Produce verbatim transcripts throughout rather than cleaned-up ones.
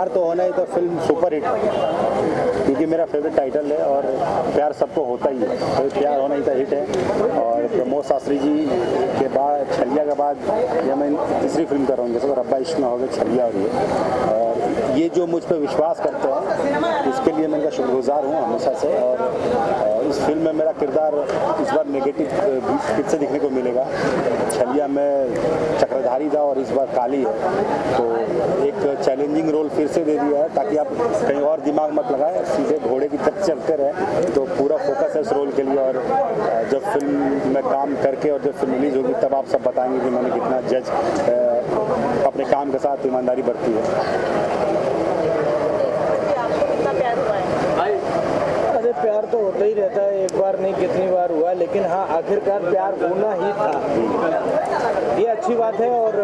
प्यार तो होना ही तो फिल्म सुपर हिट, क्योंकि मेरा फेवरेट टाइटल है और प्यार सबको होता ही है, तो प्यार होना ही तो हिट है। और प्रमोद शास्त्री जी के बाद छलिया के बाद यह मैं तीसरी फिल्म कर रहा हूँ, जैसे तो रब्बा इश्क में हो गया, छलिया और ये और ये जो मुझ पर विश्वास करते हैं उसके लिए मैं इनका शुक्रगुजार हूँ हमेशा से। और इस फिल्म में मेरा किरदार इस बार नेगेटिव फिर से दिखने को मिलेगा। छलिया में चक्रधारी था और इस बार काली है, तो एक चैलेंजिंग रोल फिर से दे दिया है ताकि आप कहीं और दिमाग मत लगाए, सीधे घोड़े की तरफ चलते रहे। तो पूरा फोकस है इस रोल के लिए और जब फिल्म में काम करके और जब फिल्म रिलीज होगी तब आप सब बताएंगे कि मैंने कितना जज अपने काम के साथ ईमानदारी बरती है। अरे प्यार तो होता ही रहता है, एक बार नहीं कितनी बार हुआ, लेकिन हाँ आखिरकार प्यार होना ही था, ये अच्छी बात है। और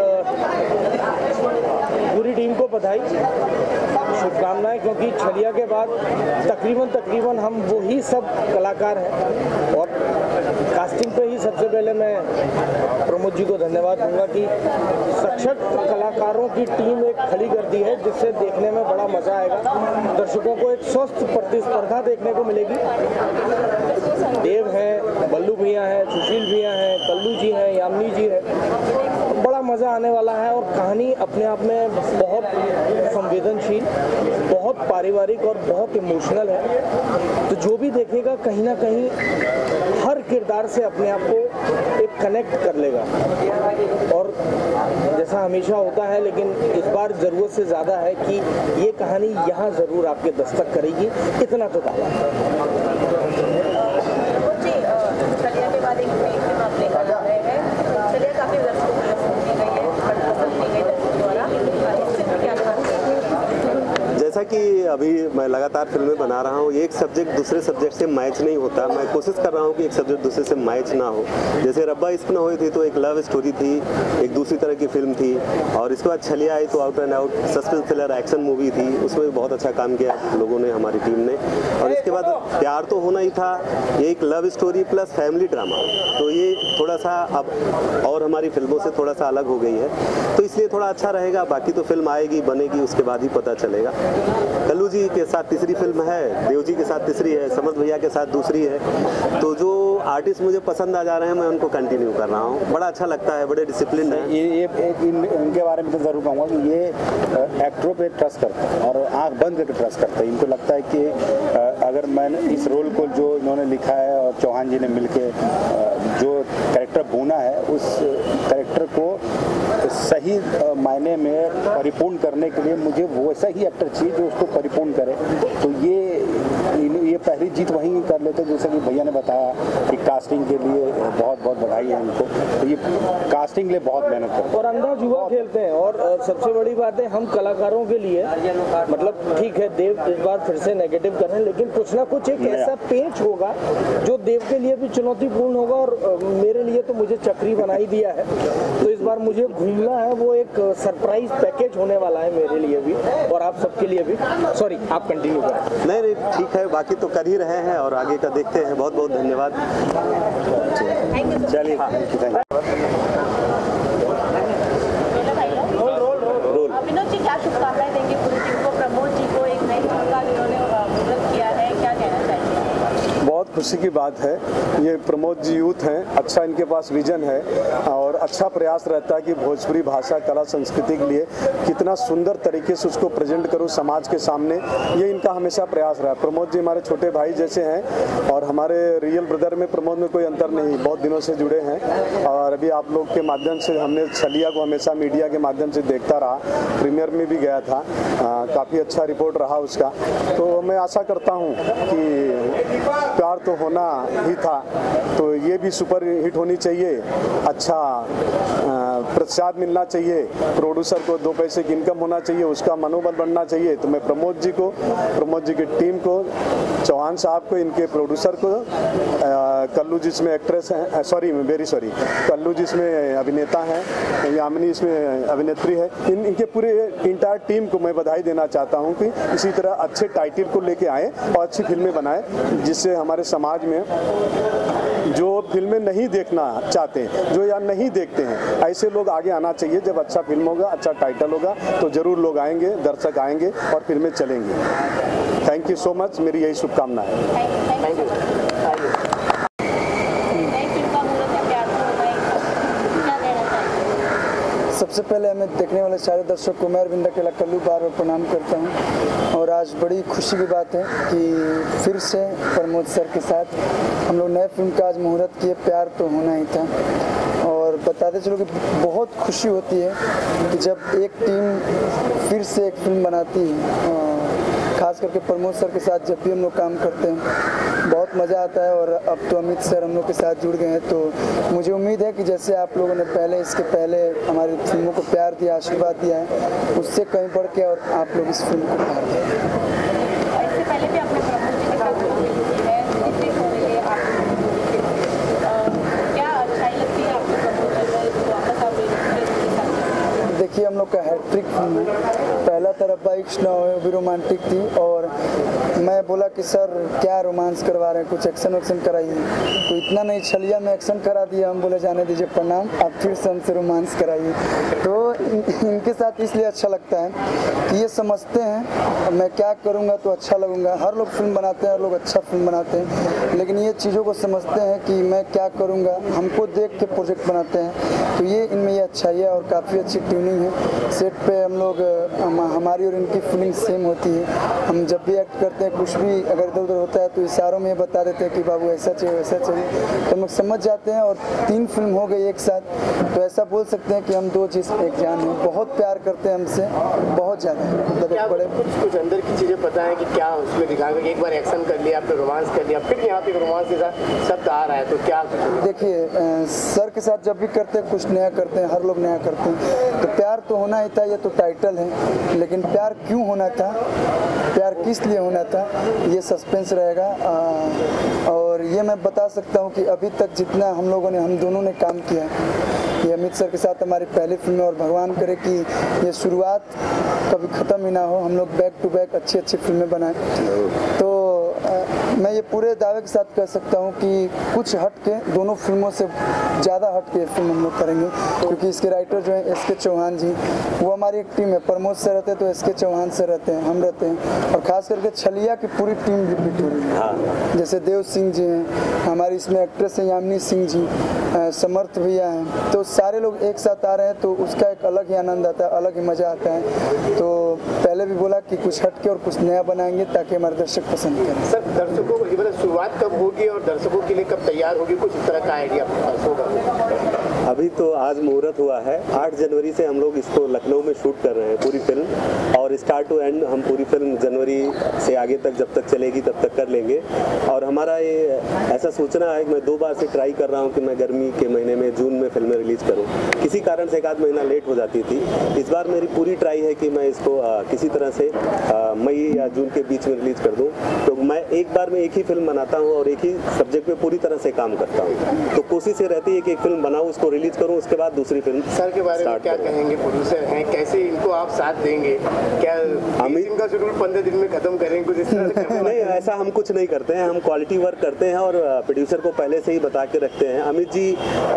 पूरी टीम को बधाई, शुभकामनाएं, क्योंकि छलिया के बाद तकरीबन तकरीबन हम वही सब कलाकार हैं। और कास्टिंग पे ही सबसे पहले मैं प्रमोद जी को धन्यवाद दूंगा कि सक्षम कलाकारों की टीम एक खड़ी कर दी है, जिससे देखने में बड़ा मजा आएगा, दर्शकों को एक स्वस्थ प्रतिस्पर्धा देखने को मिलेगी। देव हैं, बल्लू भैया हैं, सुशील भैया हैं, कल्लू जी हैं, यामिनी जी हैं, बड़ा मज़ा आने वाला है। और कहानी अपने आप में बहुत संवेदनशील, बहुत पारिवारिक और बहुत इमोशनल है। तो जो भी देखेगा कहीं ना कहीं हर किरदार से अपने आप को एक कनेक्ट कर लेगा। और जैसा हमेशा होता है, लेकिन इस बार ज़रूरत से ज़्यादा है कि ये कहानी यहाँ ज़रूर आपके दस्तक करेगी, इतना तो दावा छलिया के बाद एक नई फिल्म आप लेकर आ रहे हैं। छलिया काफी दर्शकों को पसंद की गई है, पसंद की गई दर्शकों द्वारा, इससे क्या कहा? जैसा कि अभी मैं लगातार फिल्में बना रहा हूँ, एक सब्जेक्ट दूसरे सब्जेक्ट से मैच नहीं होता। मैं कोशिश कर रहा हूँ कि एक सब्जेक्ट दूसरे से मैच ना हो। जैसे रब्बा इश्क ना हुई थी तो एक लव स्टोरी थी, एक दूसरी तरह की फिल्म थी, और इसके बाद छलिया आई तो out and out suspense thriller action movie थी, उसमें भी बहुत अच्छा काम किया लोगों ने, हमारी टीम ने। और इसके बाद प्यार तो होना ही था, ये एक love story plus family drama, तो ये थोड़ा सा अब और हमारी फिल्मों से थोड़ा सा अलग हो गई है, तो इसलिए थोड़ा अच्छा रहेगा। बाकी तो फिल्म आएगी, बनेगी, उसके बाद ही पता चलेगा। कल्लू जी के साथ तीसरी फिल्म है, देव जी के साथ तीसरी है, समर्थ भैया के साथ दूसरी है, तो जो आर्टिस्ट मुझे पसंद आ जा रहे हैं मैं उनको कंटिन्यू कर रहा हूँ। बड़ा अच्छा लगता है, बड़े डिसिप्लिन है। ये ये इन, इनके बारे में तो ज़रूर कहूँगा कि ये एक्टरों पे ट्रस्ट करते हैं और आंख बंद करके ट्रस्ट करते हैं। इनको लगता है कि अगर मैंने इस रोल को जो इन्होंने लिखा है और चौहान जी ने मिलके जो कैरेक्टर बुना है, उस कैरेक्टर को सही मायने में परिपूर्ण करने के लिए मुझे वैसा ही एक्टर चाहिए जो उसको परिपूर्ण करे। तो ये ये पहली जीत वहीं कर लेते, जैसे कि भैया ने बताया कि कास्टिंग के लिए बहुत बहुत बधाई है इनको। तो ये कास्टिंग के लिए बहुत मेहनत करते हैं और अंधा जुआ खेलते हैं। और सबसे बड़ी बात है, हम कलाकारों के लिए, मतलब ठीक है देव इस बार फिर से नेगेटिव कर रहे हैं, लेकिन कुछ ना कुछ एक ऐसा पेंच होगा जो देव के लिए भी चुनौतीपूर्ण होगा। और मेरे लिए तो मुझे चक्री बना ही दिया है, तो इस बार मुझे घूमना है, वो एक सरप्राइज पैकेज होने वाला है मेरे लिए भी और आप सबके लिए भी। सॉरी, आप कंटिन्यू करें। नहीं नहीं ठीक है, बाकी तो कर ही रहे हैं और आगे का देखते हैं। बहुत बहुत धन्यवाद। चलिए, हाँ, अभिनव जी क्या शुभकामनाएं देंगे पूरी टीम को? प्रमोद जी को एक नई फिल्म का इन्होंने मदद किया है, क्या कहना चाहिए? बहुत खुशी की बात है। ये प्रमोद जी यूथ हैं, अच्छा इनके पास विजन है और अच्छा प्रयास रहता है कि भोजपुरी भाषा, कला, संस्कृति के लिए कितना सुंदर तरीके से उसको प्रेजेंट करूं समाज के सामने, ये इनका हमेशा प्रयास रहा। प्रमोद जी हमारे छोटे भाई जैसे हैं और हमारे रियल ब्रदर में प्रमोद में कोई अंतर नहीं, बहुत दिनों से जुड़े हैं। और अभी आप लोग के माध्यम से हमने छलिया को हमेशा मीडिया के माध्यम से देखता रहा, प्रीमियर में भी गया था, काफ़ी अच्छा रिपोर्ट रहा उसका। तो मैं आशा करता हूँ कि प्यार तो होना ही था, तो ये भी सुपर हिट होनी चाहिए, अच्छा प्रतिसाद मिलना चाहिए, प्रोड्यूसर को दो पैसे की इनकम होना चाहिए, उसका मनोबल बढ़ना चाहिए। तो मैं प्रमोद जी को, प्रमोद जी की टीम को, चौहान साहब को, इनके प्रोड्यूसर को, कल्लू जिसमें एक्ट्रेस हैं, सॉरी वेरी सॉरी कल्लू जिसमें अभिनेता हैं, यामिनी इसमें अभिनेत्री है, इन इनके पूरे इंटायर टीम को मैं बधाई देना चाहता हूँ कि इसी तरह अच्छे टाइटल को लेके आए और अच्छी फिल्में बनाएं, जिससे हमारे समाज में जो फिल्में नहीं देखना चाहते हैं, जो या नहीं देखते हैं, ऐसे लोग आगे आना चाहिए। जब अच्छा फिल्म होगा, अच्छा टाइटल होगा तो ज़रूर लोग आएंगे, दर्शक आएंगे और फिल्में चलेंगी। थैंक यू सो मच, मेरी यही शुभकामना है। Thank you. सबसे पहले हमें देखने वाले सारे दर्शकों को मैं अरविंद अकेला कल्लू बार बार प्रणाम करता हूं। और आज बड़ी खुशी की बात है कि फिर से प्रमोद सर के साथ हम लोग नए फिल्म का आज मुहूर्त किए, प्यार तो होना ही था। और बताते चलो कि बहुत खुशी होती है कि जब एक टीम फिर से एक फिल्म बनाती है, खास करके प्रमोद सर के साथ जब भी हम लोग काम करते हैं बहुत मज़ा आता है। और अब तो अमित सर हम लोग के साथ जुड़ गए हैं, तो मुझे उम्मीद है कि जैसे आप लोगों ने पहले इसके पहले हमारी फिल्मों को प्यार दिया, आशीर्वाद दिया है, उससे कहीं बढ़ के और आप लोग इस फिल्म को प्यार दें। इससे पहले भी आपने प्रमोद जी के साथ फिल्म की है, जिससे होने के आप क्या अच्छाई लगती है आपको प्रमोद जी का इसको वापस आप देखिए हम लोग का हैट्रिक फिल्म है। पहला तरफ बाइक्स ना हो भी रोमांटिक थी और मैं बोला कि सर क्या रोमांस करवा रहे हैं, कुछ एक्शन वैक्शन कराइए। तो इतना नहीं, छलिया में एक्शन करा दिया, हम बोले जाने दीजिए प्रणाम, आप फिर से हमसे रोमांस कराइए। तो इन, इनके साथ इसलिए अच्छा लगता है कि ये समझते हैं मैं क्या करूँगा तो अच्छा लगूंगा। हर लोग फिल्म बनाते हैं, हर लोग अच्छा फिल्म बनाते हैं, लेकिन ये चीज़ों को समझते हैं कि मैं क्या करूँगा, हमको देख के प्रोजेक्ट बनाते हैं। तो ये इनमें ये अच्छाई है और काफ़ी अच्छी ट्यूनिंग है। सेट पे हम लोग हम, हमारी और इनकी फीलिंग सेम होती है। हम जब भी एक्ट करते हैं, कुछ भी अगर इधर उधर होता है तो इशारों में बता देते हैं कि बाबू ऐसा चाहिए वैसा चाहिए, तो हम लोग समझ जाते हैं। और तीन फिल्म हो गई एक साथ, तो ऐसा बोल सकते हैं कि हम दो चीज़ एक जान हैं। बहुत प्यार करते हैं हमसे, बहुत ज़्यादा। मतलब बड़े कुछ कुछ अंदर की चीज़ें पता है कि क्या उसमें दिखाएंगे। एक बार एक्शन कर लिया, आपने रोमांस कर लिया, फिर यहाँ पे रोमांस जैसा शब्द आ रहा है, तो क्या? देखिए सर के साथ जब भी करते हैं कुछ नया करते हैं, हर लोग नया करते हैं। तो प्यार तो होना ही था, ये तो टाइटल है, लेकिन प्यार क्यों होना था, प्यार किस लिए होना था, ये सस्पेंस रहेगा। आ, और ये मैं बता सकता हूँ कि अभी तक जितना हम लोगों ने हम दोनों ने काम किया है, ये अमित सर के साथ हमारी पहली फिल्म है और भगवान करे कि ये शुरुआत कभी ख़त्म ही ना हो, हम लोग बैक टू बैक अच्छी अच्छी फिल्में बनाएं। तो आ, मैं ये पूरे दावे के साथ कह सकता हूँ कि कुछ हट के दोनों फिल्मों से ज़्यादा हट के फिल्म हम लोग करेंगे, क्योंकि इसके राइटर जो हैं एस के चौहान जी, वो हमारी एक टीम है। प्रमोद से रहते हैं तो एस के चौहान से रहते हैं, हम रहते हैं। और ख़ास करके छलिया की पूरी टीम रिपीट हो रही है। जैसे देव सिंह जी हैं, हमारी इसमें एक्ट्रेस हैं यामिनी सिंह जी, समर्थ भैया हैं, तो सारे लोग एक साथ आ रहे हैं, तो उसका एक अलग ही आनंद आता है, अलग ही मज़ा आता है। तो पहले भी बोला कि कुछ हट के और कुछ नया बनाएंगे ताकि हमारे दर्शक पसंद करें। सर दर्शकों को मतलब शुरुआत कब होगी और दर्शकों के लिए कब तैयार होगी, कुछ इस तरह का आइडिया आपके पास होगा? अभी तो आज मुहूर्त हुआ है, आठ जनवरी से हम लोग इसको लखनऊ में शूट कर रहे हैं पूरी फिल्म, और स्टार्ट टू एंड हम पूरी फिल्म जनवरी से आगे तक जब तक चलेगी तब तक कर लेंगे। और हमारा ये ऐसा सोचना है कि मैं दो बार से ट्राई कर रहा हूँ कि मैं गर्मी के महीने में जून में फिल्में रिलीज करूँ। किसी कारण से एक आध महीना लेट हो जाती थी। इस बार मेरी पूरी ट्राई है कि मैं इसको आ, किसी तरह से मई या जून के बीच में रिलीज कर दूँ। तो मैं एक बार में एक ही फिल्म बनाता हूँ और एक ही सब्जेक्ट पे पूरी तरह से काम करता हूँ। तो कोशिश ये रहती है कि एक फिल्म बनाऊँ, उसको रिलीज करूँ, उसके बाद दूसरी फिल्म। सर के बारे में क्या कहेंगे? प्रोड्यूसर हैं, कैसे इनको आप साथ देंगे? क्या अमित का शेड्यूल पंद्रह दिन में खत्म करेंगे कुछ इस तरह? नहीं, ऐसा हम कुछ नहीं करते हैं। हम क्वालिटी वर्क करते हैं और प्रोड्यूसर को पहले से ही बता के रखते हैं। अमित जी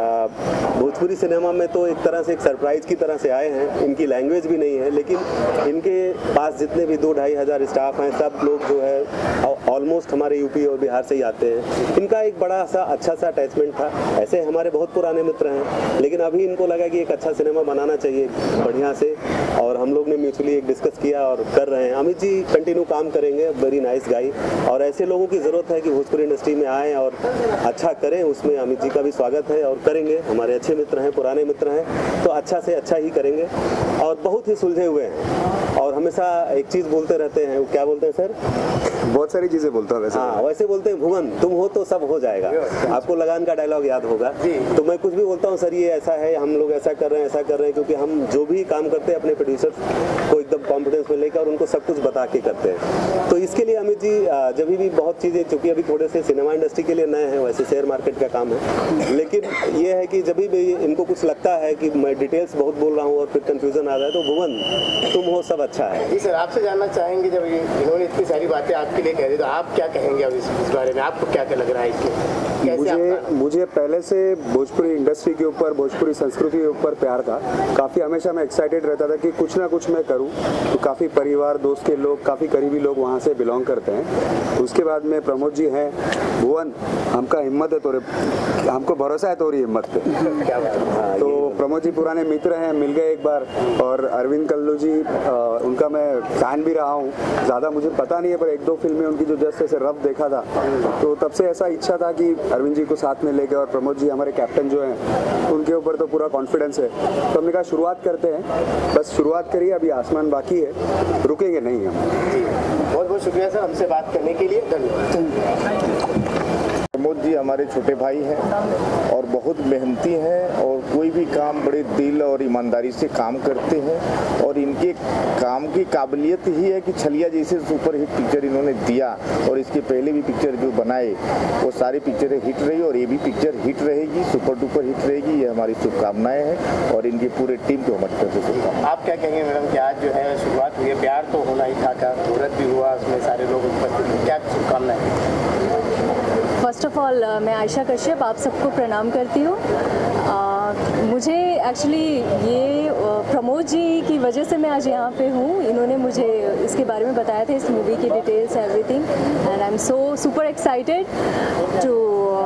भोजपुरी सिनेमा में तो एक तरह से एक सरप्राइज की तरह से आए हैं। इनकी लैंग्वेज भी नहीं है, लेकिन इनके पास जितने भी दो ढाई हज़ार स्टाफ हैं, सब लोग जो है ऑलमोस्ट हमारे यूपी और बिहार से ही आते हैं। इनका एक बड़ा सा अच्छा सा अटैचमेंट था। ऐसे हमारे बहुत पुराने मित्र हैं, लेकिन अभी इनको लगा कि एक अच्छा सिनेमा बनाना चाहिए बढ़िया से, और हम लोग ने म्यूचुअली एक डिस्कस किया और कर रहे हैं। अमित जी कंटिन्यू काम करेंगे, वेरी नाइस गाई, और ऐसे लोगों की ज़रूरत है कि भोजपुरी इंडस्ट्री में आएँ और अच्छा करें। उसमें अमित जी का भी स्वागत है और करेंगे। हमारे अच्छे मित्र हैं, पुराने मित्र हैं, तो अच्छा से अच्छा ही करेंगे। और बहुत ही सुलझे हुए हैं और हमेशा एक चीज़ बोलते रहते हैं। क्या बोलते हैं सर? बहुत सारी चीज़ें बोलता हूँ वैसे। हाँ, वैसे बोलते हैं भुवन तुम हो तो सब हो जाएगा। आपको लगान का डायलॉग याद होगा। तो मैं कुछ भी बोलता हूँ सर ये ऐसा है, हम लोग ऐसा कर रहे हैं, ऐसा कर रहे हैं, क्योंकि हम जो भी काम करते हैं अपने प्रोड्यूसर्स को एकदम कॉन्फिडेंस में लेकर और उनको सब कुछ बता के करते हैं। तो इसके लिए अमित जी जब भी बहुत चीज़ें, चूँकि अभी थोड़े से सिनेमा इंडस्ट्री के लिए नए हैं, वैसे शेयर मार्केट का काम है, लेकिन ये है कि जब भी इनको कुछ लगता है कि मैं डिटेल्स बहुत बोल रहा हूँ और फिर कंफ्यूजन आ जाए, तो भुवन तुम हो सब अच्छा है। जी सर, आपसे जानना चाहेंगे, जब इन्होंने इतनी सारी बातें आपके लिए कह दी तो आप क्या कहेंगे अब इस बारे में? आपको क्या क्या लग रहा है इसमें? मुझे मुझे पहले से भोजपुरी इंडस्ट्री के ऊपर, भोजपुरी संस्कृति के ऊपर प्यार था। काफ़ी हमेशा मैं एक्साइटेड रहता था कि कुछ ना कुछ मैं करूं। तो काफ़ी परिवार, दोस्त के लोग, काफ़ी करीबी लोग वहां से बिलोंग करते हैं। तो उसके बाद में प्रमोद जी हैं, भुवन, हमका हिम्मत है तोरे, हमको भरोसा है तोरी हिम्मत पे। तो प्रमोद जी पुराने मित्र हैं, मिल गए एक बार। और अरविंद कल्लू जी, आ, उनका मैं फैन भी रहा हूँ। ज़्यादा मुझे पता नहीं है, पर एक दो फिल्में उनकी जो जस्ट ऐसे रफ देखा था, तो तब से ऐसा इच्छा था कि अरविंद जी को साथ में लेके, और प्रमोद जी हमारे कैप्टन जो हैं, उनके ऊपर तो पूरा कॉन्फिडेंस है। तो हमने कहा शुरुआत करते हैं, बस शुरुआत करिए, अभी आसमान बाकी है, रुकेंगे नहीं हम। बहुत बहुत शुक्रिया सर हमसे बात करने के लिए, धन्यवाद। प्रमोद जी हमारे छोटे भाई हैं और बहुत मेहनती हैं, और कोई भी काम बड़े दिल और ईमानदारी से काम करते हैं। और इनके काम की काबिलियत ही है कि छलिया जैसे सुपरहिट पिक्चर इन्होंने दिया, और इसके पहले भी पिक्चर जो बनाए वो सारी पिक्चरें हिट रही, और ये भी पिक्चर हिट रहेगी, सुपर डुपर हिट रहेगी। ये हमारी शुभकामनाएं हैं, और इनकी पूरे टीम को हमारी तरफ से शुभकामनाएं। आप क्या कहेंगे मैडम कि आज जो है शुरुआत हुई है, प्यार तो होना ही था का मुहूर्त भी हुआ, उसमें सारे लोग उपस्थित, क्या शुभकामनाएं? फर्स्ट ऑफ ऑल मैं आयशा कश्यप आप सबको प्रणाम करती हूँ। मुझे एक्चुअली ये प्रमोद जी की वजह से मैं आज यहाँ पे हूँ। इन्होंने मुझे इसके बारे में बताया था, इस मूवी की details, everything, and I am so super excited to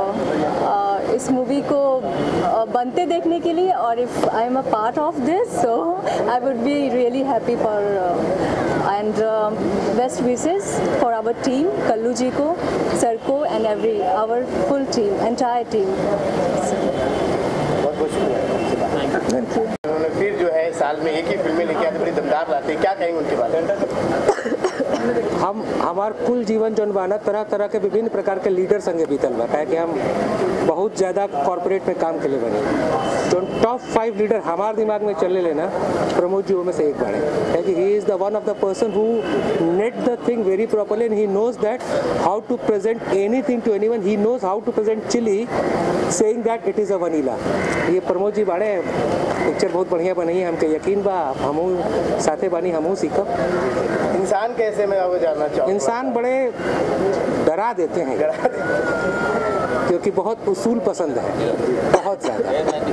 इस मूवी को बनते देखने के लिए। और if I am a part of this, so I would be really happy for and best wishes for our team, Kallu ji को, sir को, and every our full team, entire team. बहुत बहुत शुक्रिया। उन्होंने फिर जो है साल में एक ही फिल्में लेके आते, बड़ी दमदार लाते हैं, क्या कहेंगे उनके बारे में? हम हमार कुल जीवन जौन बाना तरह तरह के विभिन्न प्रकार के लीडर संगे बीतल बा, काहे कि हम बहुत ज़्यादा कॉर्पोरेट में काम के लिए बने। जो टॉप फाइव लीडर हमारे दिमाग में चले लेना, प्रमोद जी में से एक बाड़े, क्योंकि he is the one of the person who net the thing very properly, and he knows that how to present anything to anyone. He knows how to present chilli saying that it is a vanilla. ये प्रमोद जी बाड़े, picture बहुत बढ़िया बनी है, हमके यकीन बा हमहू साथे बानी, हमहू सीखब। इंसान कैसे, मैं आपको जानना चाहूँगा? इंसान बड़े डरा देते हैं, क्योंकि बहुत उसूल पसंद है, बहुत ज़्यादा।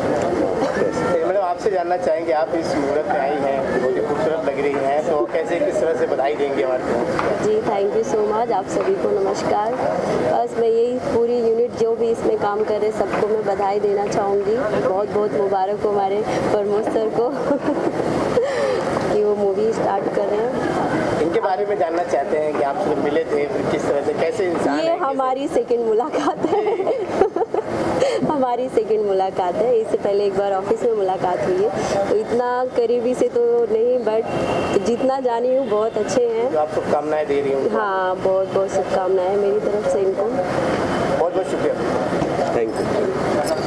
मैडम आपसे जानना चाहेंगे, आप इस मुहूर्त में आई हैं, बहुत ही खूबसूरत लग रही हैं, तो कैसे, किस तरह से बधाई देंगे हमारे को? जी थैंक यू सो मच, आप सभी को नमस्कार। बस मैं यही पूरी यूनिट जो भी इसमें काम कर रहे सबको मैं बधाई देना चाहूँगी। बहुत बहुत मुबारक हो हमारे प्रमोद सर को कि वो मूवी स्टार्ट कर रहे हैं। इनके बारे में जानना चाहते हैं कि आपसे मिले थे, फिर किस तरह से, कैसे इंसान ये है? हमारी सेकंड मुलाकात है हमारी सेकंड मुलाकात है। इससे पहले एक बार ऑफिस में मुलाकात हुई है, तो इतना करीबी से तो नहीं, बट जितना जानी हूँ बहुत अच्छे हैं। तो आप शुभकामनाएं दे रही हूँ? हाँ, बहुत बहुत शुभकामनाएं मेरी तरफ से इनको। बहुत बहुत शुक्रिया, थैंक यू।